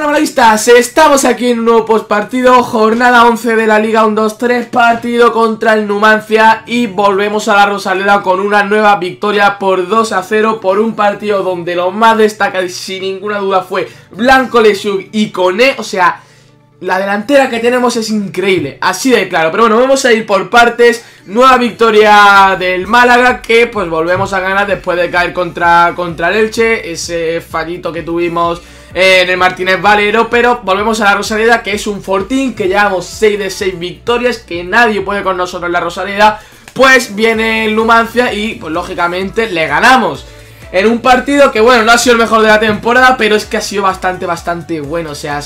Bueno, malaguistas, estamos aquí en un nuevo postpartido, jornada 11 de la Liga 1-2-3, partido contra el Numancia y volvemos a la Rosaleda con una nueva victoria por 2-0 por un partido donde lo más destacado sin ninguna duda fue Blanco, Lechuk y Koné. O sea, la delantera que tenemos es increíble, así de claro. Pero bueno, vamos a ir por partes. Nueva victoria del Málaga que pues volvemos a ganar después de caer contra el Elche. Ese fallito que tuvimos en el Martínez Valero, pero volvemos a la Rosaleda, que es un fortín, que llevamos 6 de 6 victorias, que nadie puede con nosotros en la Rosaleda. Pues viene el Numancia y pues lógicamente le ganamos en un partido que bueno, no ha sido el mejor de la temporada, pero es que ha sido bastante bueno. O sea,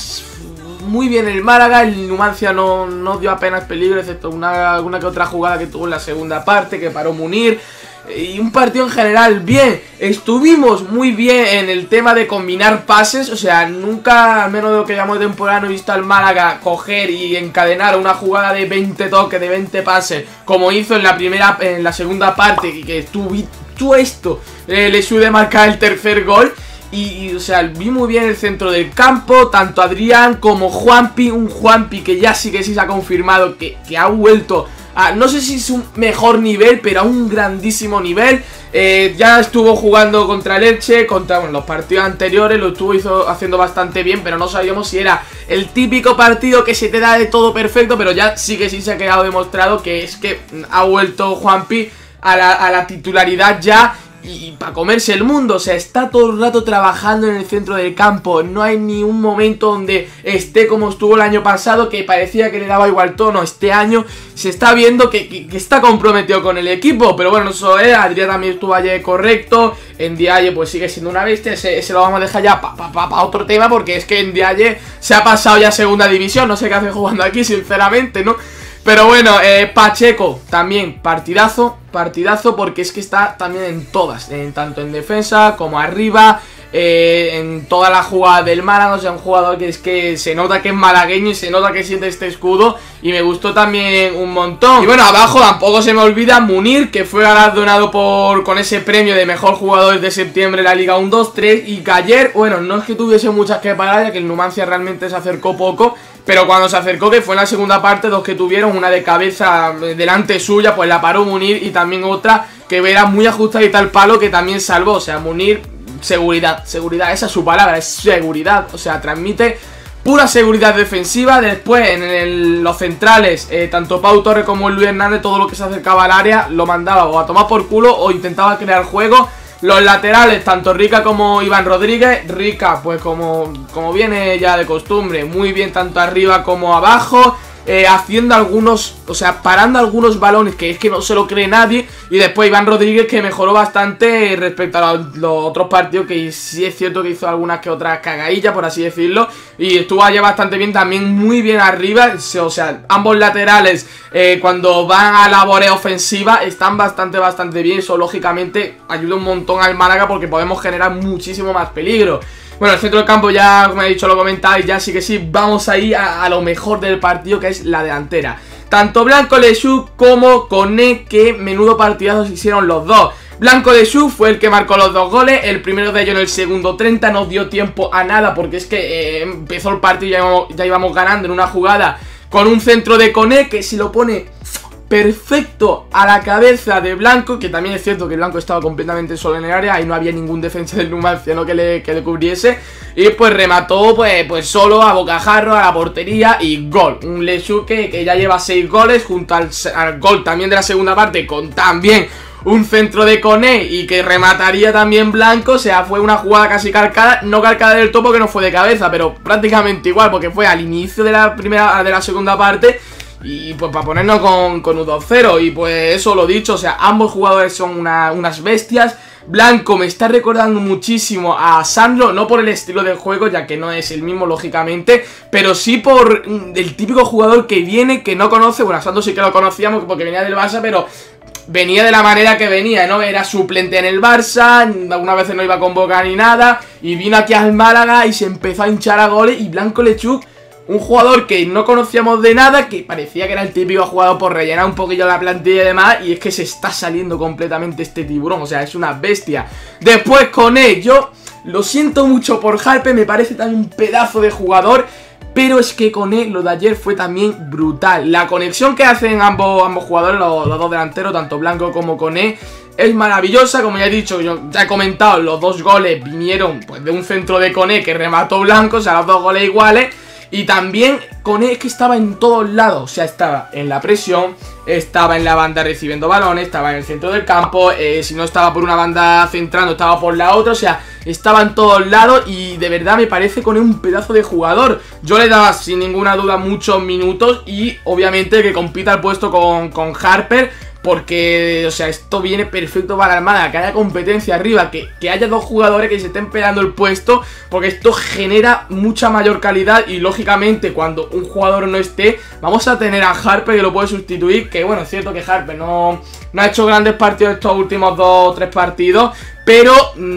muy bien el Málaga. El Numancia no dio apenas peligro, excepto alguna que otra jugada que tuvo en la segunda parte, que paró Munir. Y un partido en general bien. Estuvimos muy bien en el tema de combinar pases. O sea, nunca, al menos de lo que llamamos de temporada, no he visto al Málaga coger y encadenar una jugada de 20 toques, de 20 pases, como hizo en la segunda parte. Y que tuvo esto, le sube marcar el tercer gol. Y o sea, vi muy bien el centro del campo, tanto Adrián como Juanpi. Un Juanpi que ya sí se ha confirmado que ha vuelto a, no sé si es un mejor nivel, pero a un grandísimo nivel. Ya estuvo jugando contra el Elche, contra los partidos anteriores lo estuvo haciendo bastante bien, pero no sabíamos si era el típico partido que se te da de todo perfecto. Pero ya sí se ha quedado demostrado que es que ha vuelto Juanpi a la titularidad ya. Y para comerse el mundo, o sea, está todo el rato trabajando en el centro del campo. No hay ni un momento donde esté como estuvo el año pasado, que parecía que le daba igual tono. Este año se está viendo que está comprometido con el equipo. Pero bueno, eso es, Adrián también estuvo ayer correcto. Ndiaye pues sigue siendo una bestia. Ese lo vamos a dejar ya para otro tema, porque es que Ndiaye se ha pasado ya a segunda división. No sé qué hace jugando aquí, sinceramente, ¿no? Pero bueno, Pacheco también, partidazo, porque es que está también en todas, tanto en defensa como arriba, en toda la jugada del Málaga. O sea, un jugador que es que se nota que es malagueño y se nota que siente este escudo, y me gustó también un montón. Y bueno, abajo tampoco se me olvida Munir, que fue galardonado con ese premio de mejor jugador de septiembre de la Liga 1-2-3, y que ayer, bueno, no es que tuviese muchas que parar, ya que el Numancia realmente se acercó poco. Pero cuando se acercó, que fue en la segunda parte, dos que tuvieron, una de cabeza delante suya, pues la paró Munir, y también otra que era muy ajustadita al palo, que también salvó. O sea, Munir, seguridad, esa es su palabra, es seguridad. O sea, transmite pura seguridad defensiva. Después, en los centrales, tanto Pau Torres como Luis Hernández, todo lo que se acercaba al área lo mandaba o a tomar por culo o intentaba crear juego. Los laterales, tanto Rica como Iván Rodríguez. Rica, pues como viene ya de costumbre, muy bien tanto arriba como abajo, haciendo algunos, o sea, parando algunos balones que es que no se lo cree nadie. Y después Iván Rodríguez, que mejoró bastante respecto a los otros partidos, que sí es cierto que hizo algunas que otras cagadillas, por así decirlo. Y estuvo allá bastante bien, también muy bien arriba. O sea, ambos laterales, cuando van a labores ofensivas, están bastante bien. Eso lógicamente ayuda un montón al Málaga, porque podemos generar muchísimo más peligro. Bueno, el centro del campo ya, como he dicho, lo comentáis, ya sí que sí, vamos a ir a lo mejor del partido, que es la delantera. Tanto Blanco, Lechuk como Koné, que menudo partidazos hicieron los dos. Blanco, Lechuk fue el que marcó los dos goles, el primero de ellos en el segundo 30, no dio tiempo a nada, porque es que empezó el partido y ya íbamos ganando en una jugada con un centro de Koné, que se lo pone perfecto a la cabeza de Blanco, que también es cierto que Blanco estaba completamente solo en el área y no había ningún defensa del Numancia, ¿no?, que le cubriese. Y pues remató pues solo a bocajarro a la portería y gol. Un Lechuk que ya lleva 6 goles, junto al gol también de la segunda parte, con también un centro de Koné y que remataría también Blanco. O sea, fue una jugada casi calcada, no calcada del todo porque no fue de cabeza, pero prácticamente igual, porque fue al inicio de la segunda parte. Y pues para ponernos con 1-2-0. Y pues eso, lo dicho, o sea, ambos jugadores son unas bestias. Blanco me está recordando muchísimo a Sandro, no por el estilo de juego, ya que no es el mismo lógicamente, pero sí por el típico jugador que viene, que no conoce. Bueno, a Sandro sí que lo conocíamos porque venía del Barça, pero venía de la manera que venía, ¿no? Era suplente en el Barça, algunas veces no iba a convocar ni nada, y vino aquí al Málaga y se empezó a hinchar a goles. Y Blanco, Lechuk, un jugador que no conocíamos de nada, que parecía que era el típico jugador por rellenar un poquillo la plantilla y demás, y es que se está saliendo completamente este tiburón. O sea, es una bestia. Después Koné, yo Lo siento mucho por Harper, me parece también un pedazo de jugador, pero es que Koné, lo de ayer fue también brutal. La conexión que hacen ambos jugadores, los dos delanteros, tanto Blanco como Koné, es maravillosa. Como ya he dicho, yo ya he comentado, los dos goles vinieron pues de un centro de Koné que remató Blanco, o sea, los dos goles iguales. Y también Koné es que estaba en todos lados, o sea, estaba en la presión, estaba en la banda recibiendo balones, estaba en el centro del campo, si no estaba por una banda centrando, estaba por la otra, o sea, estaba en todos lados y de verdad me parece Koné un pedazo de jugador. Yo le daba sin ninguna duda muchos minutos y obviamente que compita el puesto con Harper. Porque, o sea, esto viene perfecto para la Almada, que haya competencia arriba, que haya dos jugadores que se estén peleando el puesto, porque esto genera mucha mayor calidad y lógicamente cuando un jugador no esté, vamos a tener a Harper que lo puede sustituir, que bueno, es cierto que Harper no ha hecho grandes partidos estos últimos 2 o 3 partidos, pero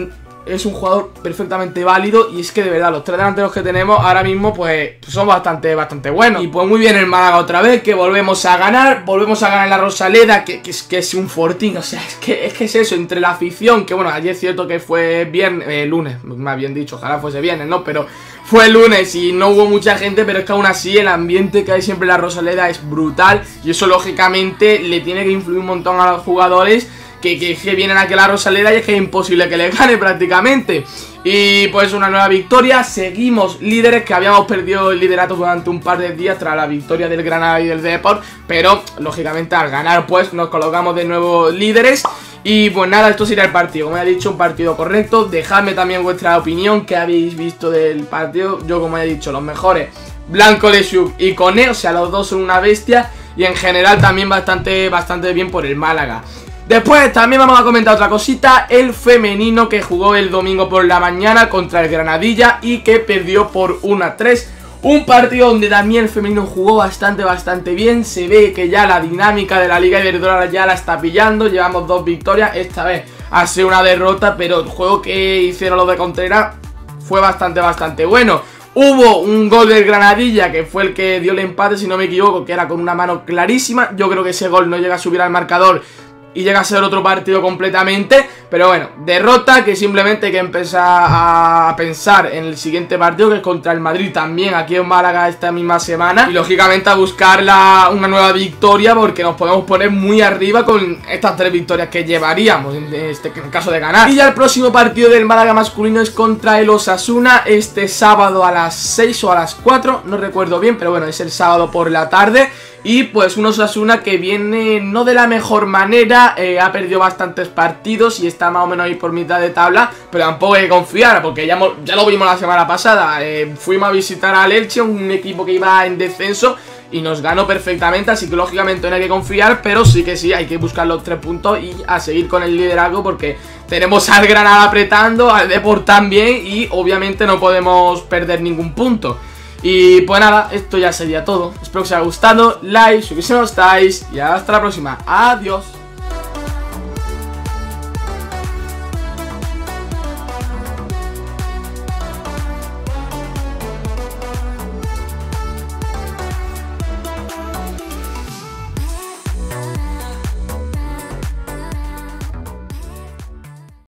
es un jugador perfectamente válido y es que de verdad los 3 delanteros que tenemos ahora mismo pues son bastante buenos. Y pues muy bien el Málaga otra vez, que volvemos a ganar en la Rosaleda, que es un fortín, o sea, es que es eso, entre la afición, que bueno, ayer es cierto que fue lunes, más bien dicho, ojalá fuese viernes, ¿no? Pero fue el lunes y no hubo mucha gente, pero es que aún así el ambiente que hay siempre en la Rosaleda es brutal y eso lógicamente le tiene que influir un montón a los jugadores que vienen aquí a la Rosaleda y es que es imposible que le gane prácticamente. Y pues una nueva victoria, seguimos líderes, que habíamos perdido el liderato durante un par de días tras la victoria del Granada y del Depor, pero lógicamente al ganar pues nos colocamos de nuevo líderes. Y pues nada, esto sería el partido, como ya he dicho, un partido correcto. Dejadme también vuestra opinión, que habéis visto del partido. Yo, como ya he dicho, los mejores, Blanco, Lesiuk y Koné, o sea, los dos son una bestia. Y en general también bastante bien por el Málaga. Después también vamos a comentar otra cosita, el femenino que jugó el domingo por la mañana contra el Granadilla y que perdió por 1-3. Un partido donde también el femenino jugó bastante bien. Se ve que ya la dinámica de la Liga Iberdrola ya la está pillando. Llevamos 2 victorias, esta vez ha sido una derrota, pero el juego que hicieron los de Contreras fue bastante bueno. Hubo un gol del Granadilla que fue el que dio el empate, si no me equivoco, que era con una mano clarísima. Yo creo que ese gol no llega a subir al marcador y llega a ser otro partido completamente. Pero bueno, derrota que simplemente hay que empezar a pensar en el siguiente partido, que es contra el Madrid también, aquí en Málaga esta misma semana. Y lógicamente a buscar una nueva victoria, porque nos podemos poner muy arriba con estas 3 victorias que llevaríamos en el caso de ganar. Y ya el próximo partido del Málaga masculino es contra el Osasuna, este sábado a las 6 o a las 4, no recuerdo bien, pero bueno, es el sábado por la tarde. Y pues un Osasuna que viene no de la mejor manera, ha perdido bastantes partidos y está más o menos ahí por mitad de tabla, pero tampoco hay que confiar, porque ya lo vimos la semana pasada. Fuimos a visitar al Elche, un equipo que iba en descenso, y nos ganó perfectamente, así que lógicamente no hay que confiar, pero sí que sí, hay que buscar los 3 puntos y a seguir con el liderazgo, porque tenemos al Granada apretando, al Depor también, y obviamente no podemos perder ningún punto. Y pues nada, esto ya sería todo. Espero que os haya gustado, like, suscribiros si no estáis, y hasta la próxima. Adiós.